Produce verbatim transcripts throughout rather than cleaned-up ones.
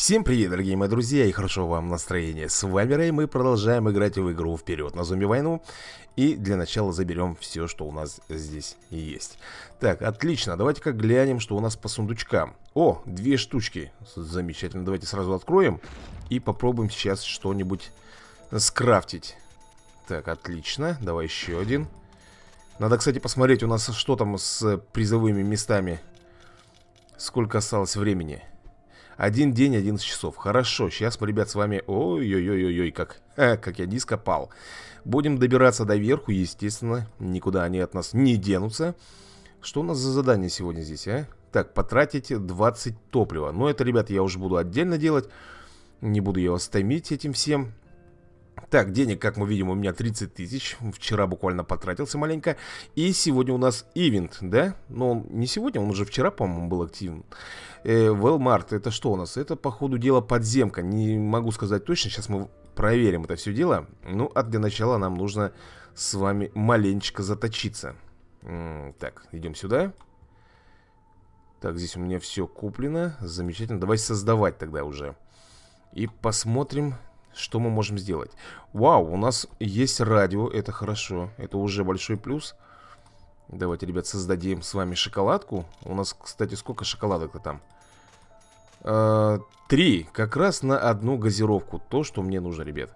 Всем привет, дорогие мои друзья, и хорошо вам настроение. С вами Рэй, мы продолжаем играть в игру «Вперед на зомби-войну». И для начала заберем все, что у нас здесь есть. Так, отлично, давайте-ка глянем, что у нас по сундучкам. О, две штучки, замечательно, давайте сразу откроем и попробуем сейчас что-нибудь скрафтить. Так, отлично, давай еще один. Надо, кстати, посмотреть у нас, что там с призовыми местами. Сколько осталось времени. Один день, одиннадцать часов. Хорошо, сейчас мы, ребят, с вами... Ой-ой-ой-ой-ой, как... А, как я низко пал. Будем добираться до верху, естественно. Никуда они от нас не денутся. Что у нас за задание сегодня здесь, а? Так, потратить двадцать топлива. Но это, ребят, я уже буду отдельно делать. Не буду я вас томить этим всем. Так, денег, как мы видим, у меня тридцать тысяч. Вчера буквально потратился маленько. И сегодня у нас ивент, да? Но не сегодня, он уже вчера, по-моему, был активен. э, Велмарт, это что у нас? Это, по ходу дела, подземка. Не могу сказать точно, сейчас мы проверим это все дело. Ну, а для начала нам нужно с вами маленечко заточиться. М-м, Так, идем сюда. Так, здесь у меня все куплено. Замечательно, давай создавать тогда уже. И посмотрим... Что мы можем сделать? Вау, у нас есть радио, это хорошо. Это уже большой плюс. Давайте, ребят, создадим с вами шоколадку. У нас, кстати, сколько шоколадок-то там? А, три, как раз на одну газировку. То, что мне нужно, ребят.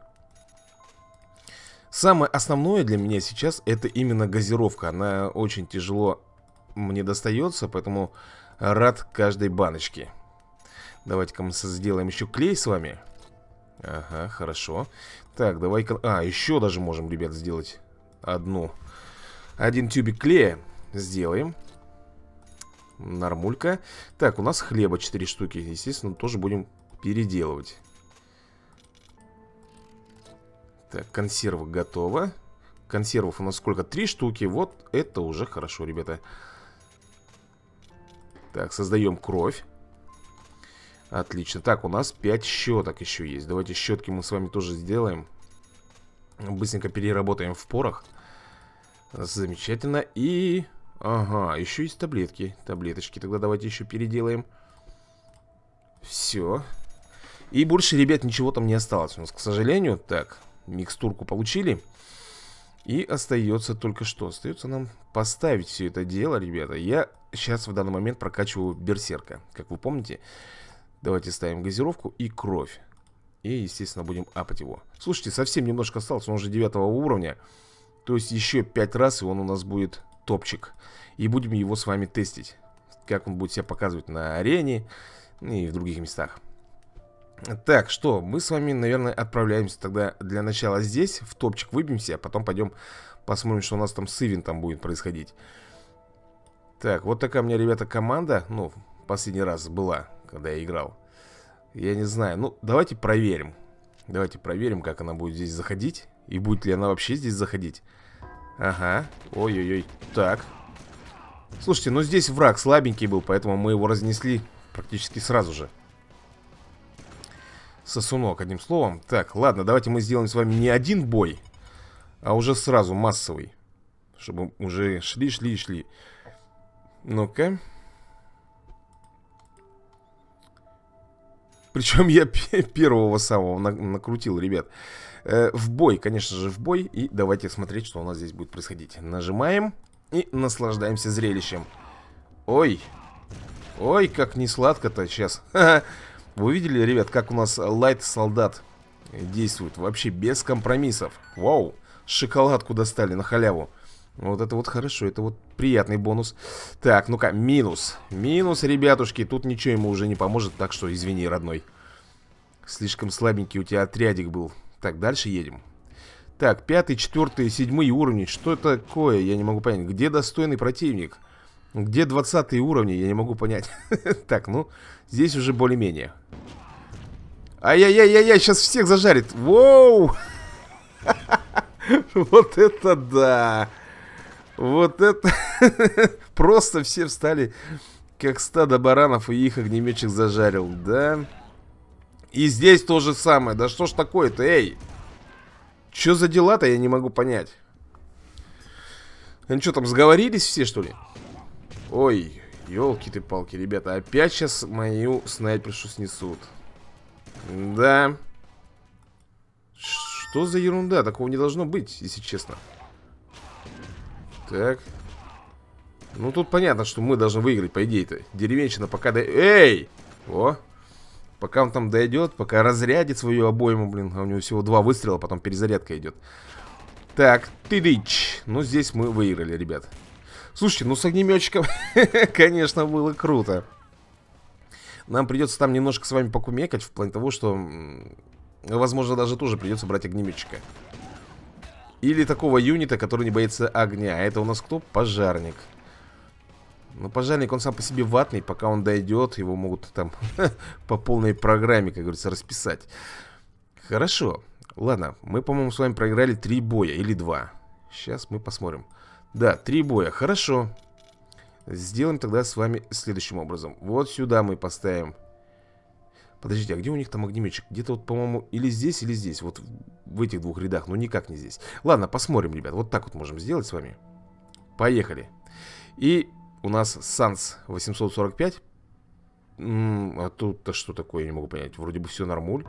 Самое основное для меня сейчас это именно газировка. Она очень тяжело мне достается, поэтому рад каждой баночке. Давайте-ка мы сделаем еще клей с вами. Ага, хорошо. Так, давай-ка... А, еще даже можем, ребят, сделать одну. Один тюбик клея сделаем. Нормулька. Так, у нас хлеба четыре штуки. Естественно, тоже будем переделывать. Так, консерва готова. Консервов у нас сколько? Три штуки. Вот это уже хорошо, ребята. Так, создаем кровь. Отлично. Так, у нас пять щеток еще есть. Давайте щетки мы с вами тоже сделаем. Быстренько переработаем в порох. Замечательно. И... Ага, еще есть таблетки. Таблеточки. Тогда давайте еще переделаем. Все. И больше, ребят, ничего там не осталось у нас, к сожалению. Так, микстурку получили. И остается только что. Остается нам поставить все это дело, ребята. Я сейчас в данный момент прокачиваю берсерка. Как вы помните... Давайте ставим газировку и кровь. И, естественно, будем апать его. Слушайте, совсем немножко осталось, он уже девятого уровня. То есть еще пять раз, и он у нас будет топчик. И будем его с вами тестить. Как он будет себя показывать на арене и в других местах. Так, что, мы с вами, наверное, отправляемся тогда для начала здесь. В топчик выбьемся, а потом пойдем посмотрим, что у нас там с ивентом будет происходить. Так, вот такая у меня, ребята, команда. Ну, последний раз была, когда я играл. Я не знаю, ну давайте проверим. Давайте проверим, как она будет здесь заходить. И будет ли она вообще здесь заходить. Ага, ой-ой-ой. Так. Слушайте, ну здесь враг слабенький был, поэтому мы его разнесли практически сразу же. Сосунок, одним словом. Так, ладно, давайте мы сделаем с вами не один бой, а уже сразу массовый. Чтобы уже шли, шли, шли. Ну-ка. Причем я первого самого накрутил, ребят. э, В бой, конечно же, в бой. И давайте смотреть, что у нас здесь будет происходить. Нажимаем и наслаждаемся зрелищем. Ой. Ой, как не сладко-то сейчас. Вы видели, ребят, как у нас лайт-солдат действует? Вообще без компромиссов. Вау, шоколадку достали на халяву. Вот это вот хорошо, это вот приятный бонус. Так, ну-ка, минус. Минус, ребятушки, тут ничего ему уже не поможет. Так что извини, родной. Слишком слабенький у тебя отрядик был. Так, дальше едем. Так, пятый, четвертый, седьмой уровни. Что это такое? Я не могу понять. Где достойный противник? Где двадцатые уровни? Я не могу понять. Так, ну, здесь уже более-менее. Ай-яй-яй-яй-яй, сейчас всех зажарит. Воу! Вот это да! Вот это... Просто все встали как стадо баранов, и их огнеметчик зажарил, да? И здесь то же самое. Да что ж такое-то, эй? Что за дела-то, я не могу понять. Они что, там сговорились все, что ли? Ой, елки ты палки, ребята. Опять сейчас мою снайпершу снесут. Да. Что за ерунда? Такого не должно быть, если честно. Так. Ну, тут понятно, что мы должны выиграть, по идее-то. Деревенщина пока... До... Эй! О! Пока он там дойдет, пока разрядит свою обойму, блин. А у него всего два выстрела, потом перезарядка идет. Так, тыдыч. Ну, здесь мы выиграли, ребят. Слушайте, ну с огнеметчиком, конечно, было круто. Нам придется там немножко с вами покумекать, в плане того, что, возможно, даже тоже придется брать огнеметчика. Или такого юнита, который не боится огня. А это у нас кто? Пожарник. Ну, пожарник, он сам по себе ватный. Пока он дойдет, его могут там по полной программе, как говорится, расписать. Хорошо. Ладно, мы, по-моему, с вами проиграли три боя или два. Сейчас мы посмотрим. Да, три боя, хорошо. Сделаем тогда с вами следующим образом. Вот сюда мы поставим. Подождите, а где у них там огнеметчик? Где-то вот, по-моему, или здесь, или здесь. Вот в этих двух рядах, но никак не здесь. Ладно, посмотрим, ребят, вот так вот можем сделать с вами. Поехали. И у нас Санс восемьсот сорок пять. М-м, а тут-то что такое, я не могу понять. Вроде бы все нормуль.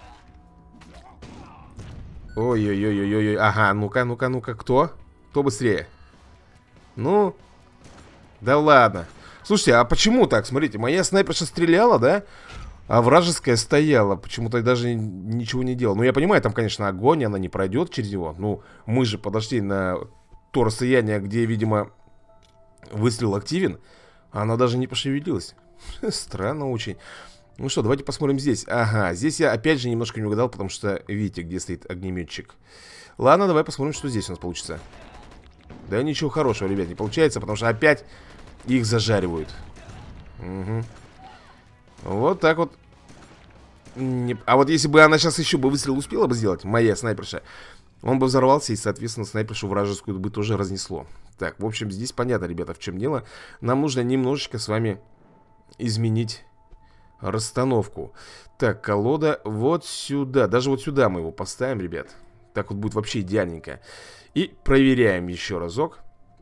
Ой-ой-ой-ой-ой. Ага, ну-ка, ну-ка, ну-ка, кто? Кто быстрее? Ну, да ладно. Слушайте, а почему так? Смотрите, моя снайперша стреляла, да? А вражеская стояла. Почему-то даже ничего не делала. Ну, я понимаю, там, конечно, огонь, она не пройдет через него. Ну, мы же подошли на то расстояние, где, видимо, выстрел активен. А она даже не пошевелилась. Странно очень. Ну что, давайте посмотрим здесь. Ага, здесь я опять же немножко не угадал, потому что видите, где стоит огнеметчик. Ладно, давай посмотрим, что здесь у нас получится. Да ничего хорошего, ребят, не получается, потому что опять их зажаривают. Угу. Вот так вот. Не... А вот если бы она сейчас еще бы выстрел успела бы сделать, моя снайперша, он бы взорвался и, соответственно, снайпершу вражескую бы тоже разнесло. Так, в общем, здесь понятно, ребята, в чем дело. Нам нужно немножечко с вами изменить расстановку. Так, колода вот сюда. Даже вот сюда мы его поставим, ребят. Так вот будет вообще идеальненько. И проверяем еще разок,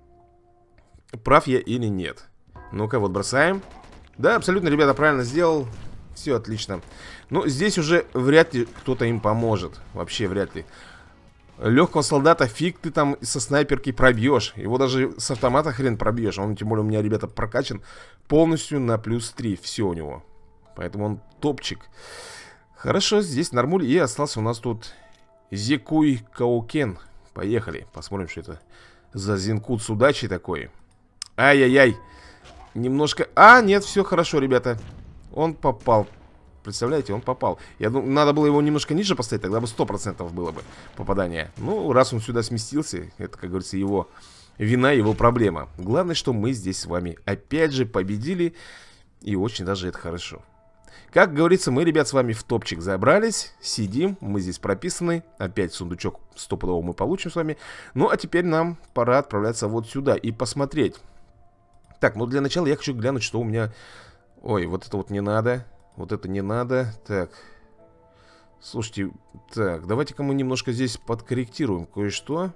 прав я или нет. Ну-ка, вот бросаем. Да, абсолютно, ребята, правильно сделал. Все отлично. Но здесь уже вряд ли кто-то им поможет. Вообще вряд ли. Легкого солдата фиг ты там со снайперки пробьешь. Его даже с автомата хрен пробьешь. Он, тем более, у меня, ребята, прокачан полностью на плюс три. Все у него. Поэтому он топчик. Хорошо, здесь нормуль. И остался у нас тут Зекуй Каукен. Поехали, посмотрим, что это за зинкут с удачей такой. Ай-яй-яй. Немножко... А, нет, все хорошо, ребята. Он попал. Представляете, он попал. Я думаю, надо было его немножко ниже поставить, тогда бы сто процентов было бы попадание. Ну, раз он сюда сместился, это, как говорится, его вина, его проблема. Главное, что мы здесь с вами опять же победили. И очень даже это хорошо. Как говорится, мы, ребят, с вами в топчик забрались. Сидим, мы здесь прописаны. Опять сундучок стопудово мы получим с вами. Ну, а теперь нам пора отправляться вот сюда и посмотреть. Так, ну для начала я хочу глянуть, что у меня... Ой, вот это вот не надо. Вот это не надо. Так. Слушайте, так, давайте-ка мы немножко здесь подкорректируем кое-что.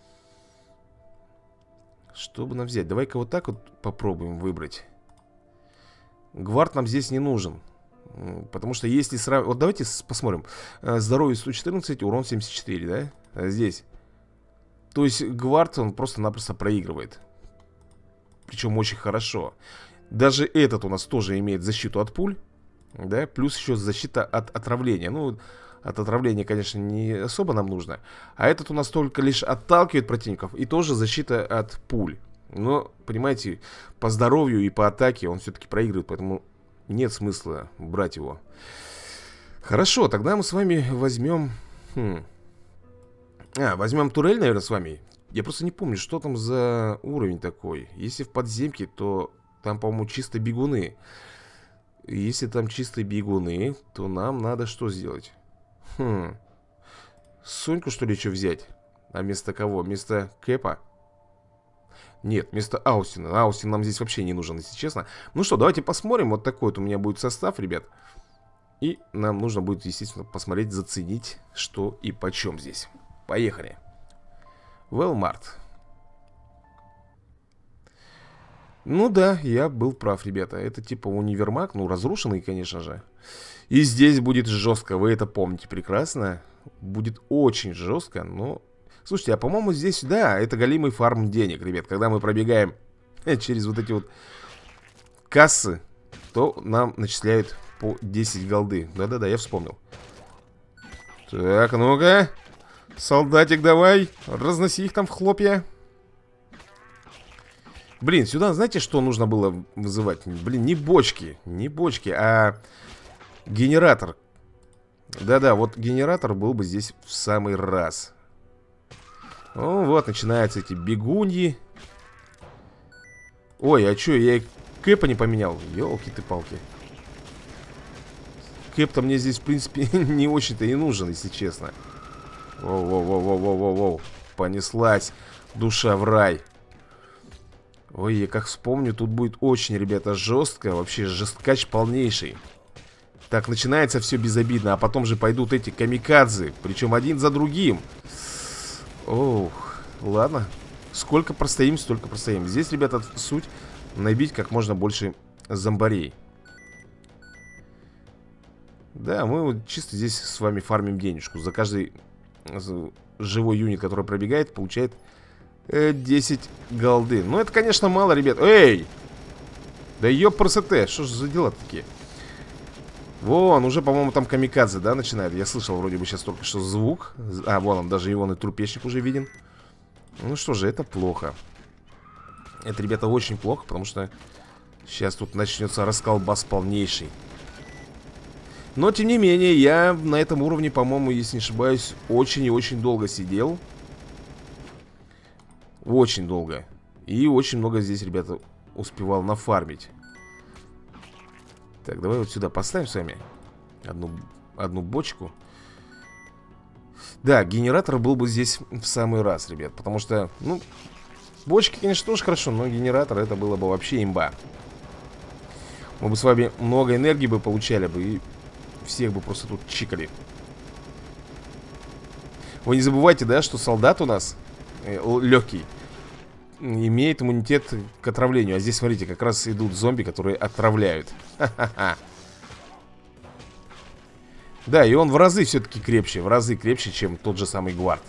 Что бы нам взять? Давай-ка вот так вот попробуем выбрать. Гвард нам здесь не нужен. Потому что если сравнивать... Вот давайте посмотрим. Здоровье сто четырнадцать, урон семьдесят четыре, да? А здесь. То есть Гвард, он просто-напросто проигрывает. Причем очень хорошо. Даже этот у нас тоже имеет защиту от пуль. Да, плюс еще защита от отравления. Ну, от отравления, конечно, не особо нам нужно. А этот у нас только лишь отталкивает противников. И тоже защита от пуль. Но, понимаете, по здоровью и по атаке он все-таки проигрывает. Поэтому нет смысла брать его. Хорошо, тогда мы с вами возьмем... Хм. А, возьмем турель, наверное, с вами. Я просто не помню, что там за уровень такой. Если в подземке, то там, по-моему, чисто бегуны. Если там чисто бегуны, то нам надо что сделать? Хм. Соньку, что ли, что взять? А вместо кого? Вместо Кэпа? Нет, вместо Аустина. Аустин нам здесь вообще не нужен, если честно. Ну что, давайте посмотрим. Вот такой вот у меня будет состав, ребят. И нам нужно будет, естественно, посмотреть, заценить, что и почем здесь. Поехали. Велмарт. Ну да, я был прав, ребята. Это типа универмаг, ну разрушенный, конечно же. И здесь будет жестко, вы это помните прекрасно. Будет очень жестко, но... Слушайте, а по-моему здесь, да, это голимый фарм денег, ребят. Когда мы пробегаем через вот эти вот кассы, то нам начисляют по десять голды. Да-да-да, я вспомнил. Так, ну-ка. Солдатик, давай. Разноси их там в хлопья. Блин, сюда, знаете, что нужно было вызывать? Блин, не бочки, не бочки, а генератор. Да-да, вот генератор был бы здесь в самый раз. Ну вот, начинаются эти бегуньи. Ой, а чё, я и кэпа не поменял? Ёлки ты палки. Кэп-то мне здесь, в принципе, не очень-то и нужен, если честно. Воу-воу-воу-воу-воу-воу. Понеслась душа в рай. Ой, я как вспомню, тут будет очень, ребята, жестко. Вообще жесткач полнейший. Так, начинается все безобидно. А потом же пойдут эти камикадзе. Причем один за другим. Ох, ладно. Сколько простоим, столько простоим. Здесь, ребята, суть набить как можно больше зомбарей. Да, мы вот чисто здесь с вами фармим денежку. За каждый живой юнит, который пробегает, получает э, десять голды. Ну, это, конечно, мало, ребят. Эй! Да ёпрст, что же за дела такие? Вон, уже, по-моему, там камикадзе, да, начинает. Я слышал вроде бы сейчас только что звук. А, вон он, даже его и трупешник уже виден. Ну что же, это плохо. Это, ребята, очень плохо, потому что сейчас тут начнется расколбас полнейший. Но, тем не менее, я на этом уровне, по-моему, если не ошибаюсь, очень и очень долго сидел. Очень долго. И очень много здесь, ребята, успевал нафармить. Так, давай вот сюда поставим с вами одну, одну бочку. Да, генератор был бы здесь в самый раз, ребят. Потому что, ну, бочки, конечно, тоже хорошо, но генератор это было бы вообще имба. Мы бы с вами много энергии бы получали бы и всех бы просто тут чикали. Вы не забывайте, да, что солдат у нас э, легкий имеет иммунитет к отравлению. А здесь, смотрите, как раз идут зомби, которые отравляют. Ха-ха-ха. Да, и он в разы все-таки крепче. В разы крепче, чем тот же самый гвард.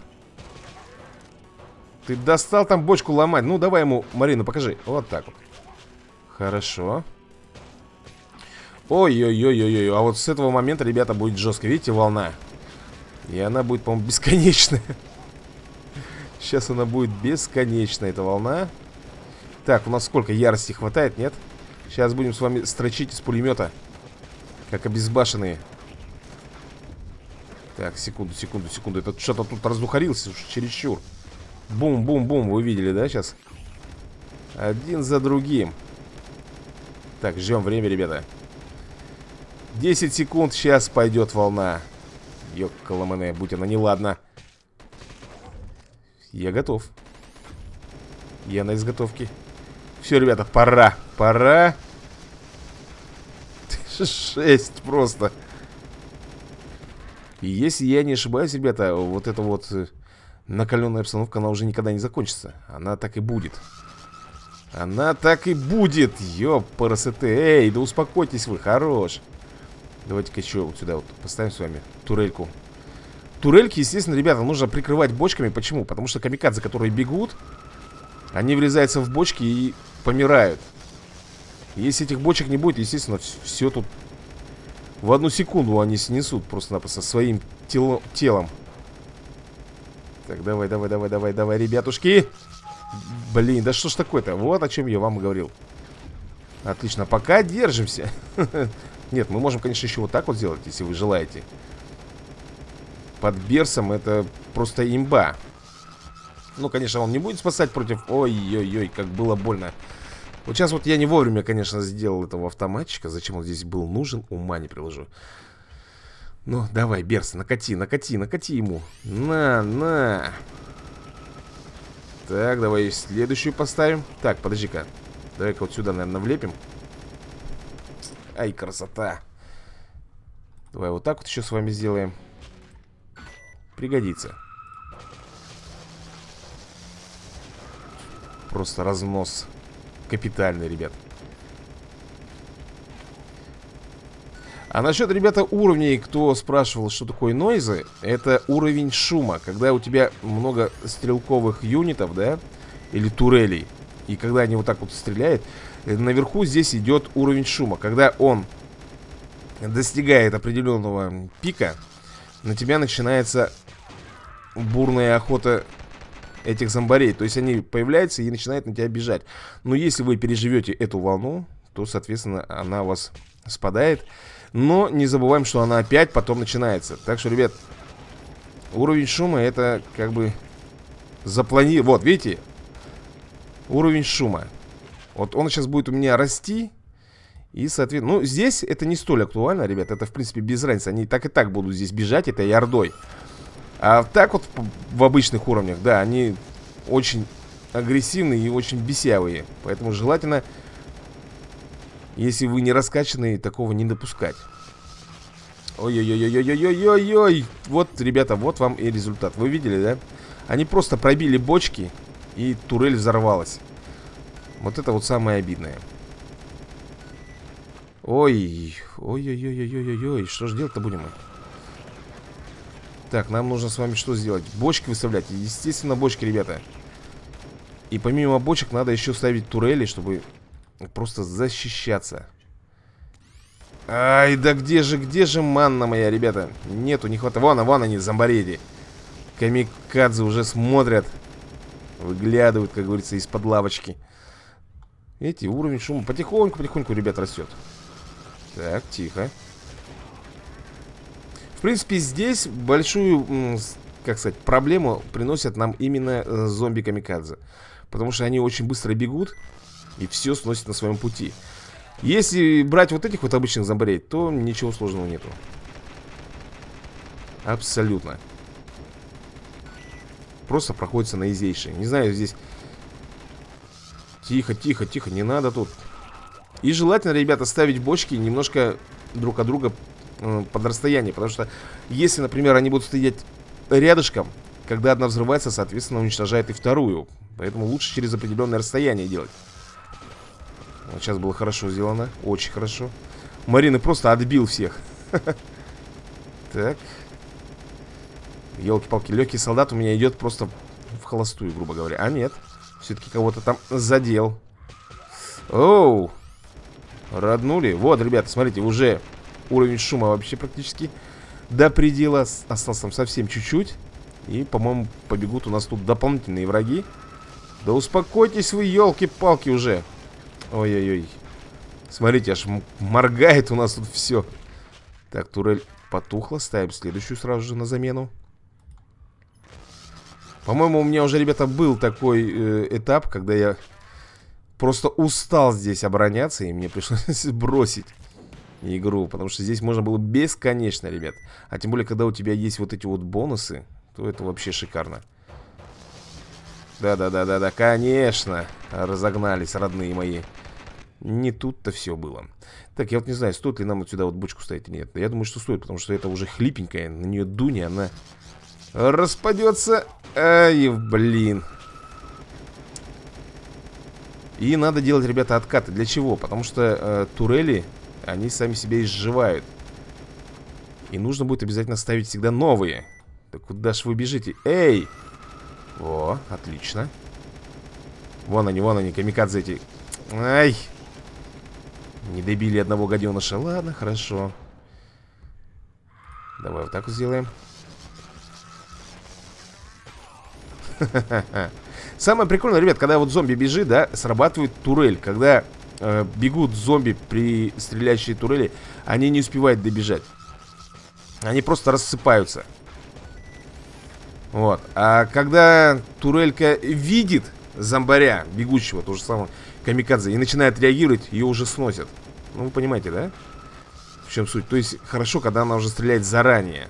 Ты достал там бочку ломать. Ну, давай ему, Марина, покажи. Вот так вот. Хорошо. Ой-ой-ой-ой-ой. А вот с этого момента, ребята, будет жестко. Видите, волна? И она будет, по-моему, бесконечная. Сейчас она будет бесконечная, эта волна. Так, у нас сколько ярости хватает, нет? Сейчас будем с вами строчить из пулемета. Как обезбашенные. Так, секунду, секунду, секунду. Это что-то тут раздухарился уж чересчур. Бум-бум-бум, вы видели, да, сейчас? Один за другим. Так, ждем время, ребята. десять секунд, сейчас пойдет волна. Ёккаламане, будь она неладна. Я готов. Я на изготовке. Все, ребята, пора. Пора. Шесть просто. И если я не ошибаюсь, ребята, вот эта вот накаленная обстановка, она уже никогда не закончится. Она так и будет. Она так и будет. Ёпарасоте. Эй, да успокойтесь вы, хорош. Давайте-ка еще вот сюда вот поставим с вами турельку. Турельки, естественно, ребята, нужно прикрывать бочками. Почему? Потому что камикадзе, которые бегут, они врезаются в бочки и помирают. Если этих бочек не будет, естественно, все тут в одну секунду они снесут просто-напросто своим тело телом. Так, давай, давай, давай, давай, давай, ребятушки. Блин, да что ж такое-то? Вот о чем я вам говорил. Отлично, пока держимся. Нет, мы можем, конечно, еще вот так вот сделать, если вы желаете. Под берсом это просто имба. Ну, конечно, он не будет спасать против... Ой-ой-ой, как было больно. Вот сейчас вот я не вовремя, конечно, сделал этого автоматчика. Зачем он здесь был нужен, ума не приложу. Ну, давай, берс, накати, накати, накати ему. На, на. Так, давай следующую поставим. Так, подожди-ка. Давай-ка вот сюда, наверное, влепим. Ай, красота. Давай вот так вот еще с вами сделаем. Пригодится. Просто разнос капитальный, ребят. А насчет, ребята, уровней, кто спрашивал, что такое нойзы, это уровень шума. Когда у тебя много стрелковых юнитов, да, или турелей, и когда они вот так вот стреляют, наверху здесь идет уровень шума. Когда он достигает определенного пика, на тебя начинается бурная охота этих зомбарей. То есть они появляются и начинают на тебя бежать. Но если вы переживете эту волну, то, соответственно, она у вас спадает. Но не забываем, что она опять потом начинается. Так что, ребят, уровень шума это как бы запланирован. Вот, видите? Уровень шума. Вот он сейчас будет у меня расти. И, соответственно, ну, здесь это не столь актуально, ребят. Это, в принципе, без разницы. Они так и так будут здесь бежать этой ордой. А так вот в обычных уровнях, да, они очень агрессивные и очень бесявые. Поэтому желательно, если вы не раскачанные, такого не допускать. Ой-ой-ой-ой-ой-ой-ой-ой. Вот, ребята, вот вам и результат. Вы видели, да? Они просто пробили бочки, и турель взорвалась. Вот это вот самое обидное. Ой, ой-ой-ой-ой-ой-ой. Что же делать-то будем мы? Так, нам нужно с вами что сделать? Бочки выставлять. Естественно, бочки, ребята. И помимо бочек надо еще ставить турели, чтобы просто защищаться. Ай, да где же, где же манна моя, ребята? Нету, не хватает. Вон, вон они, зомбареди. Камикадзе уже смотрят. Выглядывают, как говорится, из-под лавочки. Видите, уровень шума потихоньку, потихоньку, ребят, растет. Так, тихо. В принципе, здесь большую, как сказать, проблему приносят нам именно зомби-камикадзе. Потому что они очень быстро бегут и все сносят на своем пути. Если брать вот этих вот обычных зомбарей, то ничего сложного нету. Абсолютно. Просто проходится на изейшее. Не знаю, здесь... Тихо, тихо, тихо, не надо тут. И желательно, ребята, ставить бочки немножко друг от друга э, под расстояние. Потому что если, например, они будут стоять рядышком, когда одна взрывается, соответственно, уничтожает и вторую. Поэтому лучше через определенное расстояние делать. Вот сейчас было хорошо сделано. Очень хорошо. Марина просто отбил всех. Так. Елки-палки, легкий солдат у меня идет просто в холостую, грубо говоря. А нет, все-таки кого-то там задел. Оу. Роднули. Вот, ребята, смотрите, уже уровень шума вообще практически до предела. Осталось там совсем чуть-чуть. И, по-моему, побегут у нас тут дополнительные враги. Да успокойтесь вы, елки-палки, уже. Ой-ой-ой. Смотрите, аж моргает у нас тут все. Так, турель потухла. Ставим следующую сразу же на замену. По-моему, у меня уже, ребята, был такой э, этап, когда я просто устал здесь обороняться, и мне пришлось бросить игру. Потому что здесь можно было бесконечно, ребят. А тем более, когда у тебя есть вот эти вот бонусы, то это вообще шикарно. Да-да-да-да-да, конечно. Разогнались, родные мои. Не тут-то все было. Так, я вот не знаю, стоит ли нам вот сюда вот бочку ставить или нет. Я думаю, что стоит, потому что это уже хлипенькая. На нее дуни, она распадется. Ай, блин. И надо делать, ребята, откаты. Для чего? Потому что э, турели, они сами себя изживают. И нужно будет обязательно ставить всегда новые. Да куда ж вы бежите? Эй! О, отлично. Вон они, вон они, камикадзе эти. Ай! Не добили одного гаденыша. Ладно, хорошо. Давай вот так вот сделаем. Самое прикольное, ребят, когда вот зомби бежит, да, срабатывает турель. Когда э, бегут зомби при стреляющей турели, они не успевают добежать. Они просто рассыпаются. Вот. А когда турелька видит зомбаря, бегущего, то же самое, камикадзе, и начинает реагировать, ее уже сносят. Ну, вы понимаете, да? В чем суть? То есть, хорошо, когда она уже стреляет заранее.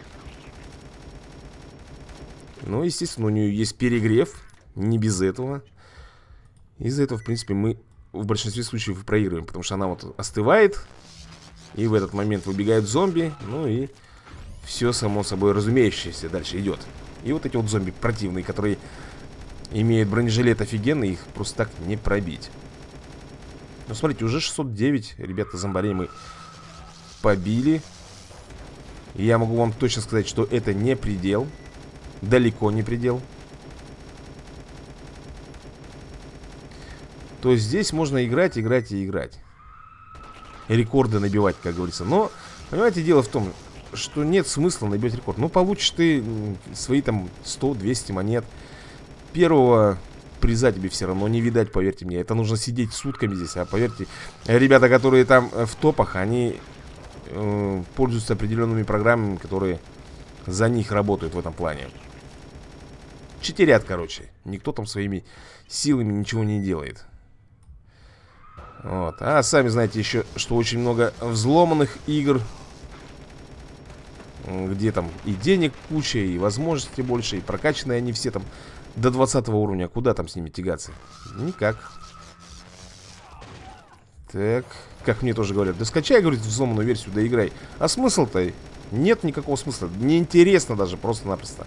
Ну, естественно, у нее есть перегрев. Не без этого. Из-за этого, в принципе, мы в большинстве случаев проигрываем. Потому что она вот остывает. И в этот момент выбегают зомби. Ну и все, само собой разумеющееся, дальше идет. И вот эти вот зомби противные, которые имеют бронежилет офигенный, их просто так не пробить. Ну, смотрите, уже шестьсот девять, ребята, зомбарей мы побили. И я могу вам точно сказать, что это не предел. Далеко не предел. То есть здесь можно играть, играть и играть. Рекорды набивать, как говорится. Но, понимаете, дело в том, что нет смысла набивать рекорд. Ну, получишь ты свои там сто-двести монет. Первого приза тебе все равно не видать, поверьте мне. Это нужно сидеть сутками здесь. А поверьте, ребята, которые там в топах, они э, пользуются определенными программами, которые за них работают в этом плане. Читерят, короче. Никто там своими силами ничего не делает. Вот. А сами знаете еще, что очень много взломанных игр, где там и денег куча, и возможностей больше, и прокачанные они все там до двадцатого уровня. Куда там с ними тягаться? Никак. Так, как мне тоже говорят, да скачай, говорит, взломанную версию, да играй. А смысл-то? Нет никакого смысла. Неинтересно даже, просто-напросто.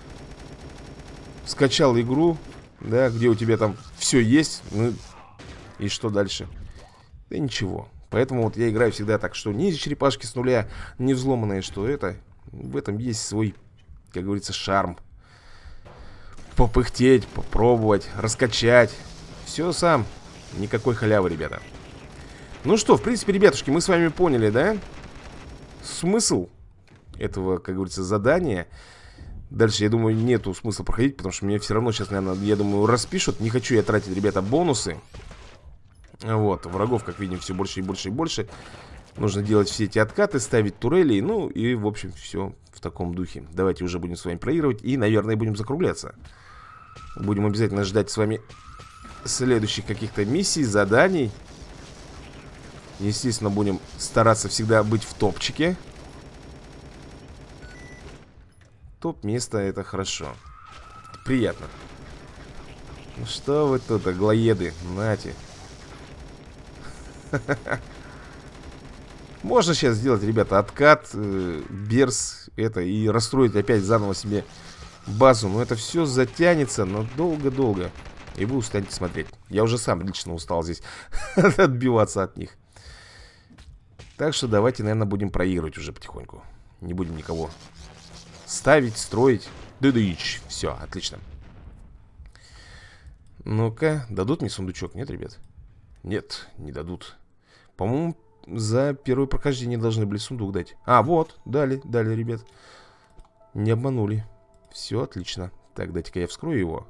Скачал игру, да, где у тебя там все есть, ну и что дальше? Да ничего. Поэтому вот я играю всегда так, что ни черепашки с нуля, не взломанные, что это. В этом есть свой, как говорится, шарм. Попыхтеть, попробовать, раскачать. Все сам. Никакой халявы, ребята. Ну что, в принципе, ребятушки, мы с вами поняли, да? Смысл этого, как говорится, задания. Дальше, я думаю, нету смысла проходить, потому что мне все равно сейчас, наверное, я думаю, распишут. Не хочу я тратить, ребята, бонусы. Вот, врагов, как видим, все больше и больше и больше. Нужно делать все эти откаты, ставить турели. Ну и, в общем, все в таком духе. Давайте уже будем с вами проигрывать. И, наверное, будем закругляться. Будем обязательно ждать с вами следующих каких-то миссий, заданий. Естественно, будем стараться всегда быть в топчике. Топ-место — это хорошо. Приятно. Ну что вы тут, аглоеды, нате. Можно сейчас сделать, ребята, откат, э, берс, это, и расстроить опять заново себе базу. Но это все затянется, но долго-долго. И вы устанете смотреть. Я уже сам лично устал здесь отбиваться от них. Так что давайте, наверное, будем проигрывать уже потихоньку. Не будем никого ставить, строить. Дыдыч. Все, отлично. Ну-ка, дадут мне сундучок? Нет, ребят? Нет, не дадут. По-моему, за первое прохождение должны были сундук дать. А, вот, дали, дали, ребят. Не обманули. Все, отлично. Так, дайте-ка я вскрою его.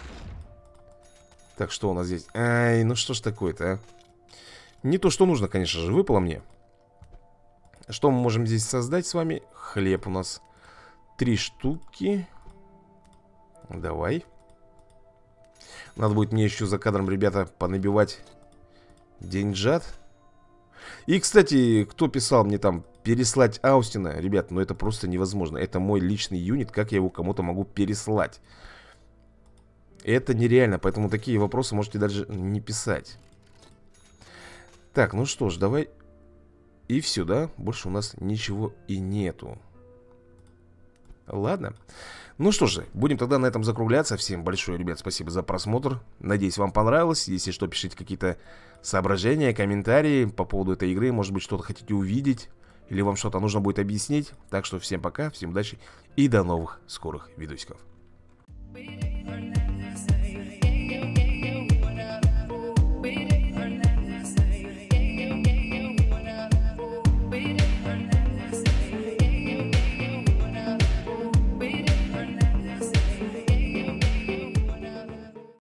Так, что у нас здесь? Ай, ну что ж такое-то, а? Не то, что нужно, конечно же, выпало мне. Что мы можем здесь создать с вами? Хлеб у нас. Три штуки. Давай. Надо будет мне еще за кадром, ребята, понабивать деньжат. И, кстати, кто писал мне там переслать Аустина, ребят, ну это просто невозможно. Это мой личный юнит, как я его кому-то могу переслать? Это нереально, поэтому такие вопросы можете даже не писать. Так, ну что ж, давай. И все, да? Больше у нас ничего и нету. Ладно. Ну что же, будем тогда на этом закругляться. Всем большое, ребят, спасибо за просмотр. Надеюсь, вам понравилось. Если что, пишите какие-то соображения, комментарии по поводу этой игры. Может быть, что-то хотите увидеть, или вам что-то нужно будет объяснить. Так что всем пока, всем удачи и до новых скорых видосиков.